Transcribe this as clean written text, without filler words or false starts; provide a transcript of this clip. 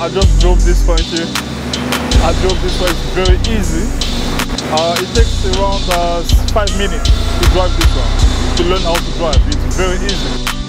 I just drove this one here. I drove this one, it's very easy. It takes around 5 minutes to drive this one, to learn how to drive. It's very easy.